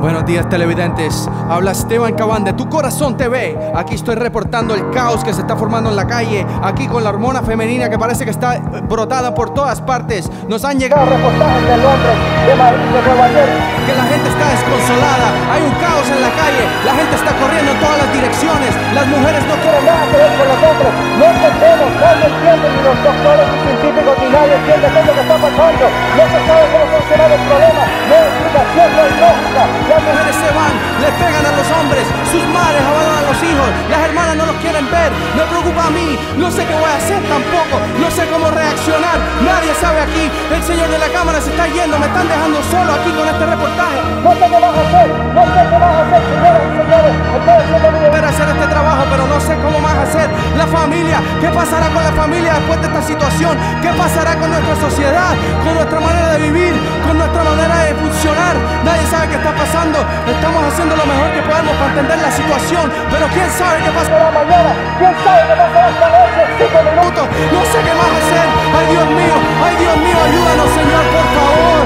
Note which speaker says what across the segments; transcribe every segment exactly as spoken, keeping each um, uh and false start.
Speaker 1: Buenos días, televidentes. Habla Esteban Cabán de Tu Corazón T V. Aquí estoy reportando el caos que se está formando en la calle. Aquí con la hormona femenina que parece que está brotada por todas partes. Nos han llegado reportajes de Londres, de Madrid, de Nueva York, que la gente está desconsolada. Hay un caos en la calle. La gente está corriendo en todas las direcciones. Las mujeres no quieren nada que ver con los hombres. No entendemos, nadie entiende, ni los doctores ni científicos ni nadie entiende qué es lo que está pasando. No se sabe cómo solucionar el problema. No hay explicación, no hay lógica. Las mujeres se van, le pegan a los hombres, sus madres abandonan a los hijos, las hermanas no los quieren ver. Me preocupa a mí, no sé qué voy a hacer tampoco, no sé cómo reaccionar, nadie sabe aquí. El señor de la cámara se está yendo, me están dejando solo aquí con este reportaje. No sé qué vas a hacer, no sé qué vas a hacer, señoras y señores. Estoy haciendo mi deber hacer este trabajo, pero no sé cómo más hacer. La familia, ¿qué pasará con la familia después de esta situación? ¿Qué pasará con nuestra sociedad, con nuestra manera de vivir, con nuestra manera de funcionar? Nadie sabe qué está pasando. Estamos haciendo lo mejor que podemos para entender la situación, pero quién sabe qué pasará mañana, quién sabe qué pasará esta noche, cinco minutos, no sé qué más hacer. Ay, Dios mío, ay, Dios mío, ayúdanos, Señor, por favor.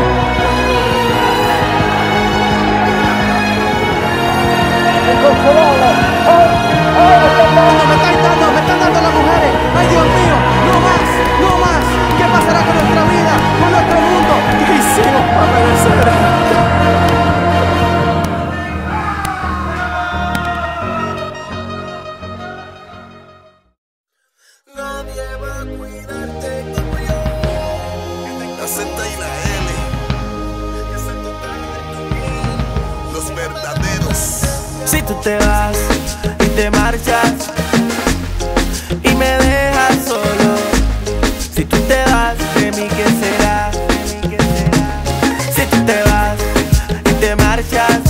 Speaker 1: Inconsolable. Ay, ay, me están dando, me están dando, me están dando las mujeres. Ay, Dios mío, no más, no más. ¿Qué pasará con nuestra vida, con nuestro mundo? ¿Qué hicimos para merecer esto?
Speaker 2: Si tú te vas y te marchas y me dejas solo, si tú te vas, de mí qué será, si tú te vas y te marchas